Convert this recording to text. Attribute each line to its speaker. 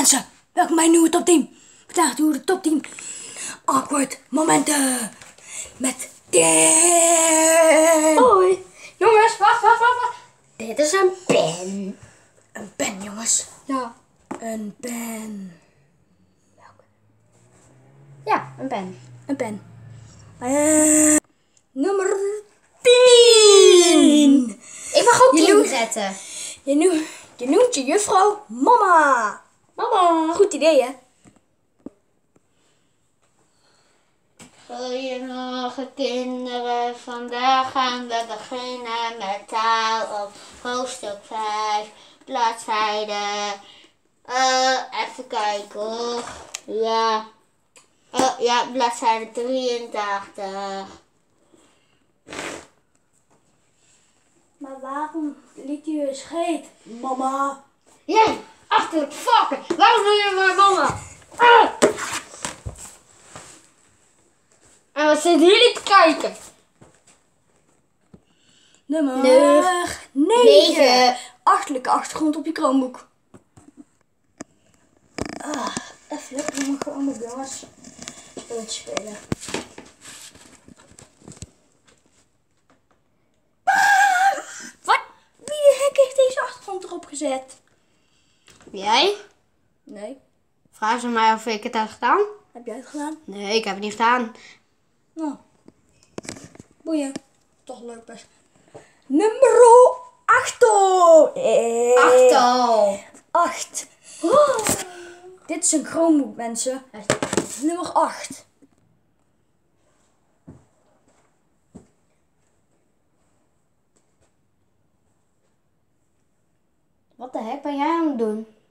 Speaker 1: mensen, welkom bij een nieuwe Top 10. Vandaag doen we de Top 10 awkward momenten met Tim.
Speaker 2: Hoi. Jongens, wacht. Dit is een pen.
Speaker 1: Een pen, jongens.
Speaker 2: Ja.
Speaker 1: Een pen.
Speaker 2: Welke? Ja, een pen.
Speaker 1: Een pen. Nummer 10.
Speaker 2: Ik mag ook
Speaker 1: Je
Speaker 2: 10
Speaker 1: doet-
Speaker 2: zetten.
Speaker 1: Je noemt je juffrouw mama.
Speaker 2: Mama.
Speaker 1: Goed idee, hè?
Speaker 3: Goedemorgen kinderen, vandaag gaan we beginnen met taal op hoofdstuk 5, bladzijde, even kijken hoor, ja, bladzijde 83.
Speaker 1: Maar waarom liet u een scheet, mama?
Speaker 3: Jij, achterlijk varken, waarom doe je maar mama? Ah! En wat zitten jullie te kijken?
Speaker 1: Nummer 9.
Speaker 2: 9.
Speaker 1: Achterlijke achtergrond op je Chromebook. Even lekker op mijn Chromebook, jongens. Spelletje spelen. Wat? Wie de hek heeft deze achtergrond erop gezet?
Speaker 3: Jij?
Speaker 1: Nee.
Speaker 3: Vraag ze mij of ik het heb gedaan?
Speaker 1: Heb jij het gedaan?
Speaker 3: Nee, ik heb het niet gedaan.
Speaker 1: Nou. Boeien. Toch leuk best. Nummer 8.
Speaker 2: 8 al.
Speaker 1: 8. Dit is een Chromebook, mensen. Nummer 8.
Speaker 2: Wat de hek ben jij aan het doen?